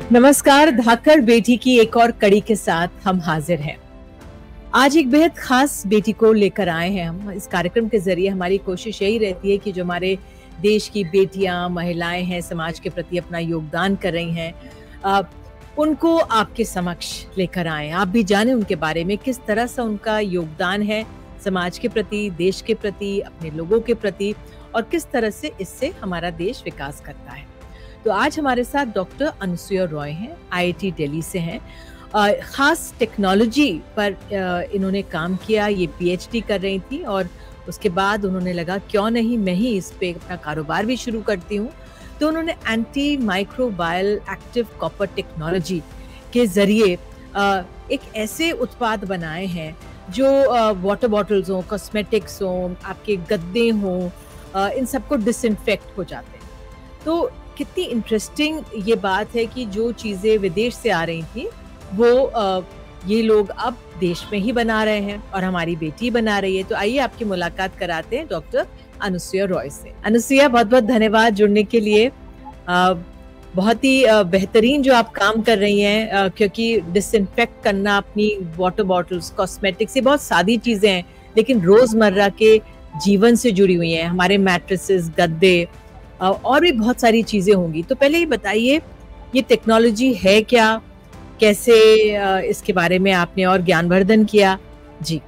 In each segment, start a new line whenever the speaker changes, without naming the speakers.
नमस्कार। धाकड़ बेटी की एक और कड़ी के साथ हम हाजिर हैं। आज एक बेहद खास बेटी को लेकर आए हैं हम। इस कार्यक्रम के जरिए हमारी कोशिश यही रहती है कि जो हमारे देश की बेटियां, महिलाएं हैं, समाज के प्रति अपना योगदान कर रही हैं, उनको आपके समक्ष लेकर आए। आप भी जानें उनके बारे में, किस तरह से उनका योगदान है समाज के प्रति, देश के प्रति, अपने लोगों के प्रति, और किस तरह से इससे हमारा देश विकास करता है। तो आज हमारे साथ डॉक्टर अनुसुया रॉय हैं, आईआईटी दिल्ली से हैं। खास टेक्नोलॉजी पर इन्होंने काम किया। ये पीएचडी कर रही थी और उसके बाद उन्होंने लगा क्यों नहीं मैं ही इस पे अपना कारोबार भी शुरू करती हूँ। तो उन्होंने anti microbial active copper technology के जरिए एक ऐसे उत्पाद बनाए हैं जो वाटर बॉटल्स हों, कॉस्मेटिक्स हों, आपके गद्दे हों, इन सबको डिसइंफेक्ट हो जाते हैं। तो कितनी इंटरेस्टिंग ये बात है कि जो चीज़ें विदेश से आ रही थी वो ये लोग अब देश में ही बना रहे हैं और हमारी बेटी बना रही है। तो आइए आपकी मुलाकात कराते हैं डॉक्टर अनुसुया रॉय से। अनुसुया, बहुत बहुत धन्यवाद जुड़ने के लिए। बहुत ही बेहतरीन जो आप काम कर रही हैं, क्योंकि डिसइंफेक्ट करना अपनी वाटर बॉटल्स, कॉस्मेटिक्स, ये बहुत सादी चीज़ें हैं लेकिन रोज़मर्रा के जीवन से जुड़ी हुई हैं। हमारे मैट्रेसेस, गद्दे और भी बहुत सारी चीज़ें होंगी। तो पहले ये बताइए ये टेक्नोलॉजी है क्या, कैसे इसके बारे में आपने और ज्ञानवर्धन किया? जी।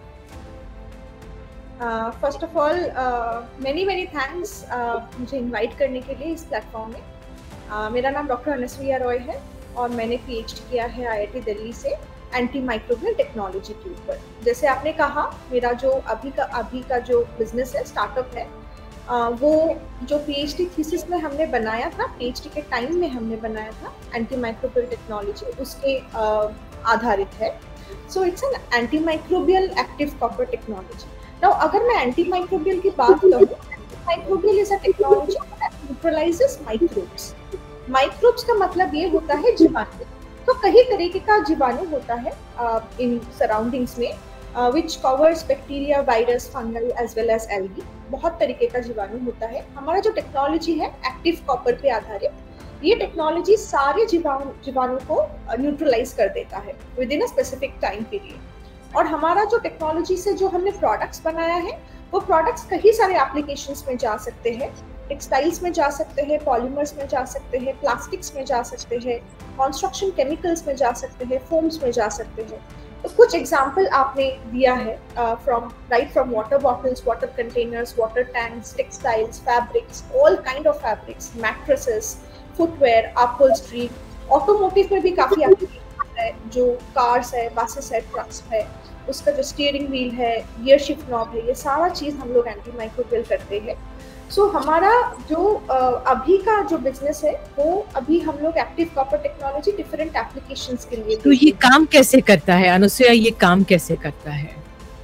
First of all many thanks मुझे इनवाइट करने के लिए इस प्लेटफॉर्म में। मेरा नाम डॉक्टर अनुसुया रॉय है और मैंने पीएचडी किया है आईआईटी दिल्ली से एंटी माइक्रोबियल टेक्नोलॉजी के ऊपर। जैसे आपने कहा, मेरा जो अभी का जो बिजनेस है, स्टार्टअप है, वो जो पीएचडी थीसिस में हमने बनाया था, पीएचडी के टाइम में हमने बनाया था, एंटी माइक्रोबियल टेक्नोलॉजी उसके आधारित है। So it's an anti microbial active copper technology. Now अगर मैं एंटी माइक्रोबियल की बात करूँ, microbial is a technology that neutralizes microbes. Microbes का मतलब ये होता है जीवाणु। तो कई तरीके का जीवाणु होता है इन सराउंडिंग्स में, which covers bacteria, virus, fungi as well as algae। बहुत तरीके का जीवाणु होता है। हमारा जो टेक्नोलॉजी है एक्टिव कॉपर पे आधारित, ये टेक्नोलॉजी सारे जीवाणु को न्यूट्रलाइज कर देता है within a specific time period. और हमारा जो टेक्नोलॉजी से जो हमने प्रोडक्ट्स बनाया है, वो प्रोडक्ट्स कई सारे एप्लीकेशंस में जा सकते हैं। टेक्सटाइल्स में जा सकते हैं, पॉलीमर्स में जा सकते हैं, प्लास्टिक्स में जा सकते हैं, कंस्ट्रक्शन केमिकल्स में जा सकते हैं, फोम्स में जा सकते हैं। तो कुछ एग्जाम्पल आपने दिया है, from water bottles, water containers, water tanks, textiles, fabrics, all kind of fabrics, mattresses, footwear, upholstery. Automotive में भी काफी एप्लीकेशन है, जो कार्स है, बसेस है, ट्रक्स है, उसका जो स्टीयरिंग व्हील है, गियर शिफ्ट नॉब है, ये सारा चीज हम लोग एंटी माइक्रोबियल करते हैं। सो हमारा जो अभी का जो बिजनेस है, वो अभी हम लोग active copper technology different applications के लिए।
तो ये काम कैसे करता है अनुसुया, ये काम कैसे करता है?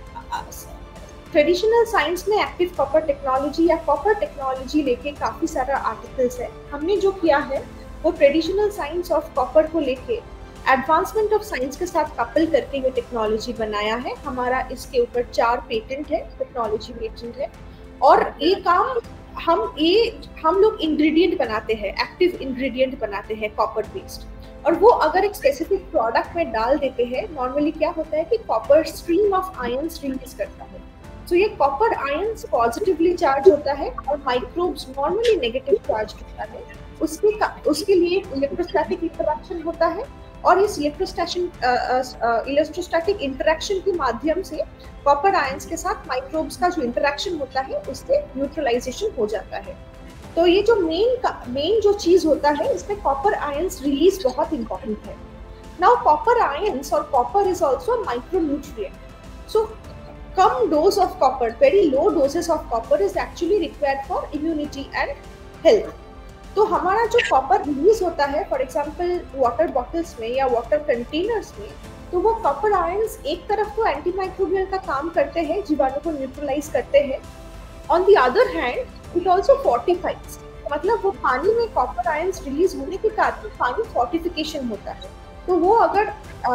ट्रेडिशनल साइंस में एक्टिव कॉपर टेक्नोलॉजी या कॉपर टेक्नोलॉजी लेके काफी सारा आर्टिकल्स है। हमने जो किया है वो ट्रेडिशनल साइंस ऑफ कॉपर को लेके एडवांसमेंट ऑफ साइंस के साथ कपल करके ये टेक्नोलॉजी बनाया है। हमारा इसके ऊपर 4 पेटेंट है, टेक्नोलॉजी पेटेंट है। और ये काम हम लोग इंग्रेडिएंट बनाते हैं, एक्टिव इंग्रेडिएंट बनाते हैं कॉपर बेस्ड, और वो अगर एक स्पेसिफिक प्रोडक्ट में डाल देते हैं, नॉर्मली क्या होता है कि copper stream of ions release करता है। तो ये कॉपर आयंस पॉजिटिवली चार्ज होता है और माइक्रोब्स नॉर्मली नेगेटिव चार्ज होता है। उसके लिए इलेक्ट्रोस्टैटिक इंटरेक्शन होता है और इस इलेक्ट्रोस्टैटिक इंटरेक्शन के माध्यम से कॉपर आयंस के साथ माइक्रोब्स का जो इंटरेक्शन होता है, उससे न्यूट्रलाइजेशन हो जाता है। तो ये जो मेन जो चीज होता है, इसमें कॉपर आयंस रिलीज बहुत इंपॉर्टेंट है। नाउ कॉपर आयंस और copper is also micronutrient. So कम dose of copper, very low doses of copper is actually required for immunity and health. तो हमारा जो कॉपर रिलीज होता है, फॉर एग्जांपल वाटर बॉटल्स में या वाटर कंटेनर्स में, तो वो कॉपर आयंस एक तरफ तो एंटी माइक्रोबियल का काम करते हैं, जीवाणु को न्यूट्रलाइज करते हैं। On the other hand it also fortifies, मतलब वो पानी में कॉपर आयंस रिलीज होने के कारण पानी फोर्टिफिकेशन होता है। तो वो अगर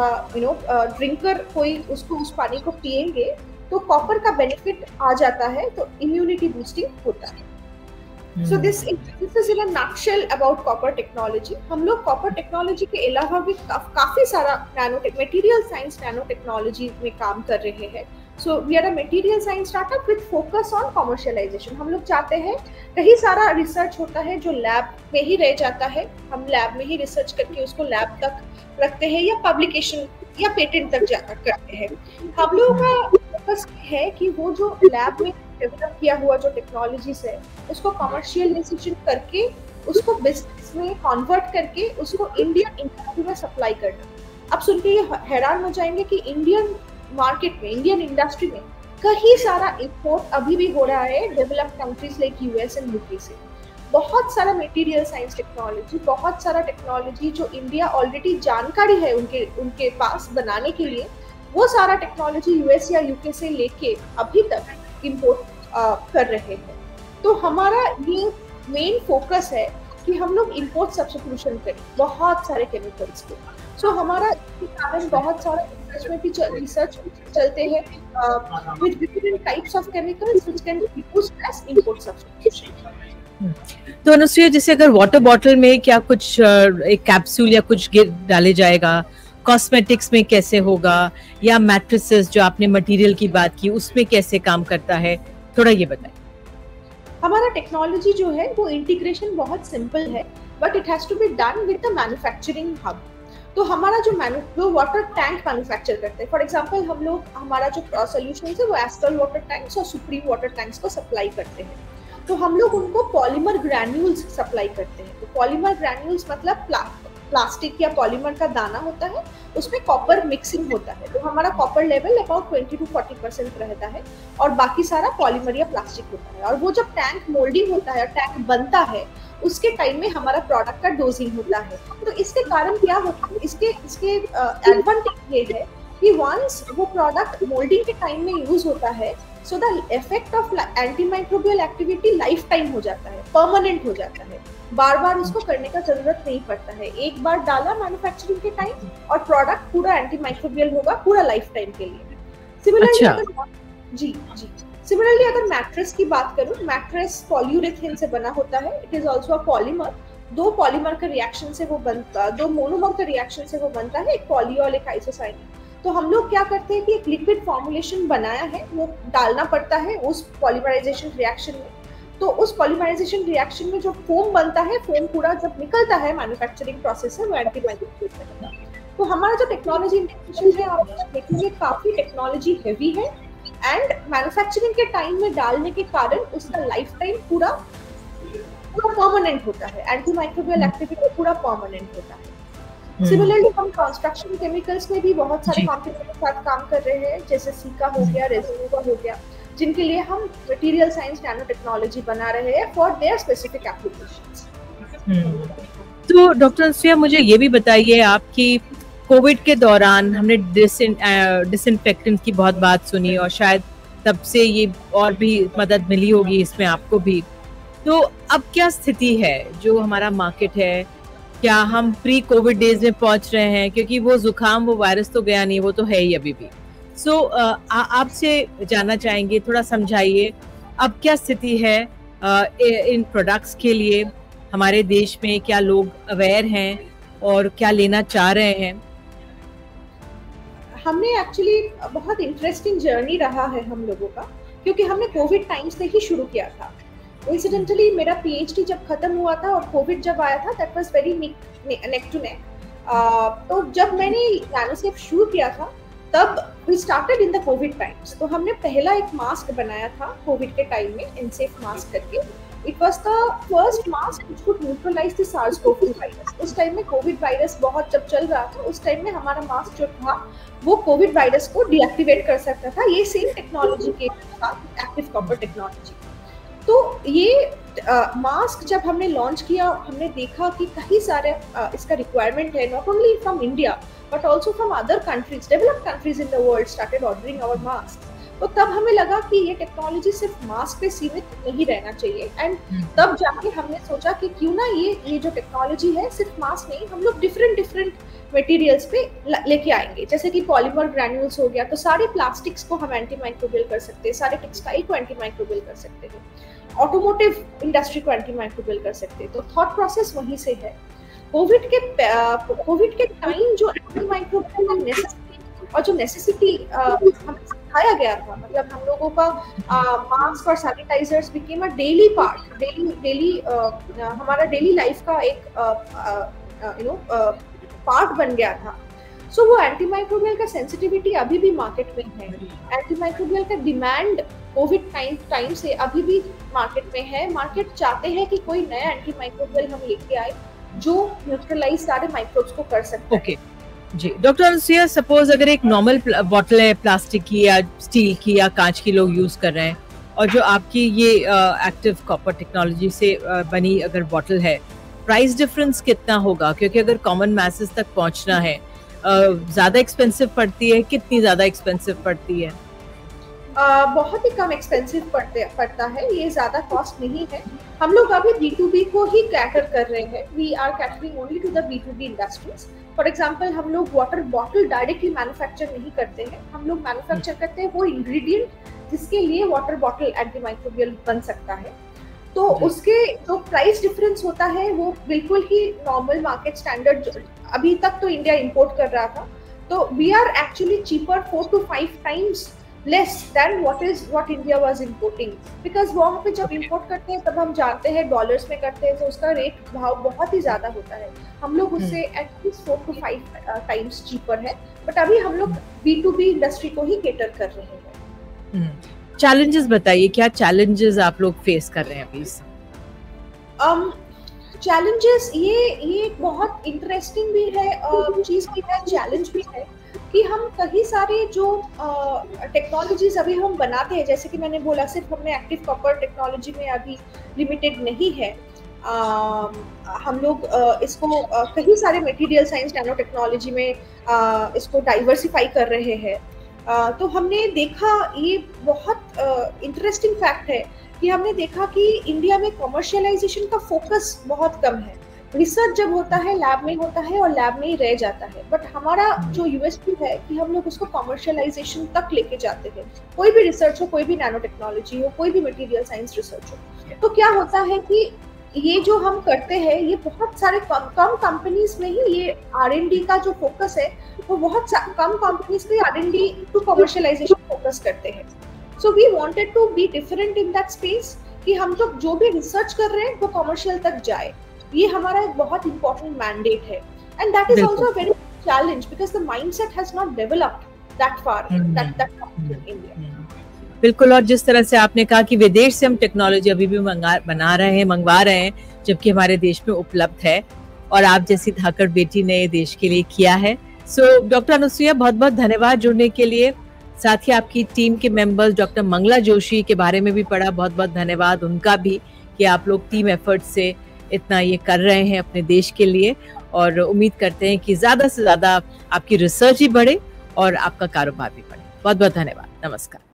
ड्रिंकर कोई उस पानी को पिएंगे तो कॉपर का बेनिफिट आ जाता है, तो इम्यूनिटी बूस्टिंग होता है। So this is in a nutshell about copper technology. हम लोग copper technology के अलावा भी काफी सारा material science nano technology में काम कर रहे हैं. So we are a material science startup with focus on commercialization. हम लोग चाहते हैं, कहीं सारा रिसर्च होता है जो लैब में ही रह जाता है, हम लैब में ही रिसर्च करके उसको लैब तक रखते हैं या पब्लिकेशन या पेटेंट तक जाकर करते हैं. हम लोगों का फोकस है कि वो जो लैब में डेवलप किया हुआ जो टेक्नोलॉजीज है उसको कमर्शियलाइजेशन करके उसको बिजनेस में कन्वर्ट करके उसको इंडियन इंडस्ट्री में सप्लाई करना. अब सुन के ये हैरान हो जाएंगे कि इंडियन मार्केट में, इंडियन इंडस्ट्री में कहीं सारा इंपोर्ट अभी भी हो रहा है developed countries like US and UK से. बहुत सारा मटेरियल साइंस टेक्नोलॉजी, बहुत सारा टेक्नोलॉजी जो इंडिया ऑलरेडी जानकारी है उनके पास बनाने के लिए, वो सारा टेक्नोलॉजी यूएस या यूके से लेके अभी तक इंपोर्ट कर रहे हैं. तो हमारा ये मेन फोकस है कि हम लोग इंपोर्ट सब्स्टिट्यूशन करें बहुत सारे केमिकल्स को. सो हमारा इसके कारण बहुत सारा रिसर्च में भी रिसर्च चलते हैं with different types of chemicals which can be used as import substitution.
तो अनुसुईया, जैसे अगर वाटर बॉटल में क्या कुछ एक कैप्सूल या कुछ डाले जाएगा, कॉस्मेटिक्स में कैसे होगा, या मैट्रेसेस जो आपने मटेरियल की बात की उसमें कैसे काम करता है, थोड़ा ये बताएं.
हमारा टेक्नोलॉजी जो है वो इंटीग्रेशन बहुत सिंपल है, but it has to be done with the manufacturing hub. तो हमारा जो वाटर टैंक मैन्युफैक्चर करते हैं, फॉर एग्जांपल हम लोग हमारा जो सोल्यूशन है वो एस्ट्रल वाटर टैंक्स और सुप्रीम वाटर टैंक्स को सप्लाई करते हैं. तो हम लोग उनको पॉलीमर ग्रैन्यूल्स सप्लाई करते हैं. तो पॉलीमर ग्रैन्यूल्स मतलब प्लास्टिक या पॉलीमर का दाना होता है, उसमें कॉपर मिक्सिंग होता है. तो हमारा कॉपर लेवल अबाउट 20 to 40% रहता है और बाकी सारा पॉलीमर या प्लास्टिक होता है. और वो जब टैंक मोल्डिंग होता है, टैंक बनता है, उसके टाइम में हमारा प्रोडक्ट का डोजिंग होता है. तो इसके कारण क्या होता है, इसके एडवांटेज ये है कि वंस वो प्रोडक्ट मोल्डिंग के टाइम में यूज होता है, so the effect of antimicrobial activity life time हो जाता है, परमानेंट हो जाता है. बार बार उसको करने का जरूरत नहीं पड़ता है. एक बार डाला मैन्युफैक्चरिंग के टाइम और प्रोडक्ट पूरा एंटीमाइक्रोबियल होगा पूरा लाइफ टाइम के लिए. सिमिलरली अगर मैट्रेस की बात करूं, मैट्रेस पॉलीयूरेथेन से बना होता है. It is also a polymer. दो पॉलीमर का रिएक्शन से वो बनता, दो मोनोमर का रिएक्शन से वो बनता है, एक पॉलीऑल एक आइसोसाइनिन. तो हम लोग क्या करते हैं कि एक लिक्विड फॉर्मुलेशन बनाया है, वो डालना पड़ता है उस पॉलीमराइजेशन रिएक्शन में. तो उस पॉलीमराइजेशन रिएक्शन में जो फोम बनता है, फोम पूरा जब निकलता है मैन्युफैक्चरिंग प्रोसेस है, वो एंटीमाइक्रोबियल रहता है. तो हमारा जो टेक्नोलॉजी इंटीग्रेशन है आप देखेंगे काफी टेक्नोलॉजी हेवी है एंड मैन्युफैक्चरिंग के टाइम में डालने के कारण उसका लाइफ टाइम पूरा परमानेंट होता है. एंटीमाइक्रोबियल एक्टिविटी पूरा परमानेंट होता है. सिमिलरली हम कंस्ट्रक्शन केमिकल्स में भी बहुत सारे कंपनियों के साथ काम कर रहे हैं, जैसे सीका हो गया, रेजिनोवा हो गया, जिनके लिए हम मटेरियल साइंस नैनो टेक्नोलॉजी बना रहे हैं फॉर देयर स्पेसिफिक एप्लीकेशंस.
तो डॉक्टर अनुसुईया, मुझे ये भी बताइए, आपकी कोविड के दौरान हमने डिसइंफेक्टेंट की बहुत बात सुनी और शायद तब से ये और भी मदद मिली होगी इसमें आपको भी. तो अब क्या स्थिति है, जो हमारा मार्केट है, क्या हम प्री कोविड डेज में पहुंच रहे हैं? क्योंकि वो जुकाम, वो वायरस तो गया नहीं, वो तो है ही अभी भी. सो आपसे जानना चाहेंगे, थोड़ा समझाइए अब क्या स्थिति है इन प्रोडक्ट्स के लिए हमारे देश में. क्या लोग अवेयर हैं और क्या लेना चाह रहे हैं?
हमने एक्चुअली बहुत इंटरेस्टिंग जर्नी रहा है हम लोगों का, क्योंकि हमने कोविड टाइम से ही शुरू किया था. इंसिडेंटली मेरा पीएचडी जब खत्म हुआ था और कोविड जब आया था, that was very neck to neck. तो जब मैंने नैनोसेफ शुरू किया था तब we started in the covid times. तो हमने पहला एक मास्क बनाया था कोविड के टाइम में, इनसेफ मास्क करके. It was the first mask which could neutralise the SARS-CoV virus. उस टाइम में कोविड वायरस बहुत जब चल रहा था, उस टाइम में हमारा मास्क जो था वो कोविड वायरस को डीएक्टिवेट कर सकता था, ये सेम टेक्नोलॉजी के साथ, एक्टिव कॉपर टेक्नोलॉजी. तो ये मास्क जब हमने लॉन्च किया, हमने देखा कि कई सारे इसका रिक्वायरमेंट है, not only from India but also from other countries, developed countries in the world started ordering our mask. तो तब हमें लगा कि ये टेक्नोलॉजी सिर्फ मास्क पे सीमित नहीं रहना चाहिए, एंड तब जाके हमने सोचा कि क्यों ना ये जो टेक्नोलॉजी है सिर्फ मास्क नहीं, हम लोग डिफरेंट मटेरियल्स पे लेके आएंगे, जैसे कि पॉलीमर ग्रैन्यूल्स हो गया, तो सारे प्लास्टिक्स को हम एंटी माइक्रोबियल कर सकते हैं, सारे टेक्सटाइल को एंटी माइक्रोबियल कर सकते हैं, ऑटोमोटिव इंडस्ट्री को एंटी माइक्रोबियल कर सकते हैं। तो थॉट प्रोसेस वहीं से है। कोविड के टाइम जो एंटी माइक्रोबियल और जो नेसेसिटी हमें सिखाया गया था, मतलब हम लोगों का मास्क और sanitisers became a daily part, daily हमारा डेली लाइफ का एक पार्ट बन गया था। सो वो एंटीमाइक्रोबियल का सेंसिटिविटी अभी भी मार्केट में है, एंटीमाइक्रोबियल का डिमांड कोविड टाइम से अभी भी मार्केट में है। मार्केट चाहते हैं कि कोई नया एंटीमाइक्रोबियल हम लेके आए जो न्यूट्रलाइज सारे माइक्रोब्स को कर सकते हैं।
ओके जी डॉक्टर अनुसुईया, सपोज अगर एक नॉर्मल बॉटल है प्लास्टिक की या स्टील की या कांच की लोग यूज कर रहे हैं, और जो आपकी ये एक्टिव कॉपर टेक्नोलॉजी से बनी अगर बॉटल है, प्राइस डिफरेंस कितना होगा? क्योंकि अगर कॉमन मैसेज तक पहुंचना है, ज्यादा एक्सपेंसिव पड़ती है? कितनी ज्यादा एक्सपेंसिव पड़ती है?
बहुत ही कम एक्सपेंसिव पड़ता है, ये ज्यादा कॉस्ट नहीं है। हम लोग अभी B2B को ही कैटर कर रहे हैं, we are catering only to the B2B industries. For example, हम लोग वाटर बॉटल डायरेक्टली मैन्युफैक्चर नहीं करते हैं, हम लोग मैन्युफैक्चर करते हैं वो इंग्रेडिएंट जिसके लिए वाटर बॉटल एंटीमाइक्रोबियल बन सकता है। तो उसके जो प्राइस डिफरेंस होता है वो बिल्कुल ही नॉर्मल मार्केट स्टैंडर्ड, अभी तक तो इंडिया इंपोर्ट कर रहा था, तो we are actually cheaper 4 to 5 times less than what India was importing, because वहाँ पे जब इंपोर्ट करते हैं तब हम जानते हैं डॉलर्स में करते हैं, तो उसका रेट भाव बहुत ही ज्यादा होता है। हम लोग उससे एटलीस्ट 4 to 5 times चीपर है, बट अभी हम लोग B2B इंडस्ट्री को ही केटर कर रहे हैं।
चैलेंजेस बताइए, क्या चैलेंजेस आप लोग फेस कर रहे हैं अभी?
चैलेंजेस ये बहुत इंटरेस्टिंग भी है चीज भी है, चैलेंज भी है कि हम कई सारे जो टेक्नोलॉजीज अभी हम बनाते हैं, जैसे कि मैंने बोला सिर्फ हमने एक्टिव कॉपर टेक्नोलॉजी में अभी लिमिटेड नहीं है, हम लोग इसको कई सारे मटेरियल साइंस नैनो टेक्नोलॉजी में इसको डाइवर्सिफाई कर रहे हैं। तो हमने देखा, ये बहुत इंटरेस्टिंग फैक्ट है कि हमने देखा कि इंडिया में कमर्शियलाइजेशन का फोकस बहुत कम है। रिसर्च जब होता है लैब में होता है और लैब में ही रह जाता है, बट हमारा जो यूएसपी है कि हम लोग उसको कमर्शियलाइजेशन तक लेके जाते हैं। कोई भी रिसर्च हो, कोई भी नैनो टेक्नोलॉजी हो, कोई भी मटेरियल साइंस रिसर्च हो, तो क्या होता है कि ये जो हम करते हैं ये बहुत सारे कम कंपनीज में ही ये R&D का जो फोकस है वो बहुत कम कंपनीज पे R&D टू कमर्शियलाइजेशन फोकस करते हैं। So we wanted to be different in that space कि हम तो जो भी रिसर्च कर रहे हैं वो कमर्शियल तक जाए, ये हमारा एक बहुत इंपॉर्टेंट मैंडेट है। And that is also a very challenge because the mindset has not developed that far that in India.
बिल्कुल, और जिस तरह से आपने कहा कि विदेश से हम टेक्नोलॉजी अभी भी मंगवा रहे हैं, जबकि हमारे देश में उपलब्ध है, और आप जैसी धाकड़ बेटी ने देश के लिए किया है। सो डॉक्टर अनुसुईया, बहुत बहुत धन्यवाद जुड़ने के लिए। साथ ही आपकी टीम के मेंबर्स डॉक्टर मंगला जोशी के बारे में भी पढ़ा, बहुत बहुत धन्यवाद उनका भी कि आप लोग टीम एफर्ट से इतना ये कर रहे हैं अपने देश के लिए, और उम्मीद करते हैं कि ज़्यादा से ज़्यादा आपकी रिसर्च ही बढ़े और आपका कारोबार भी बढ़े। बहुत बहुत धन्यवाद, नमस्कार।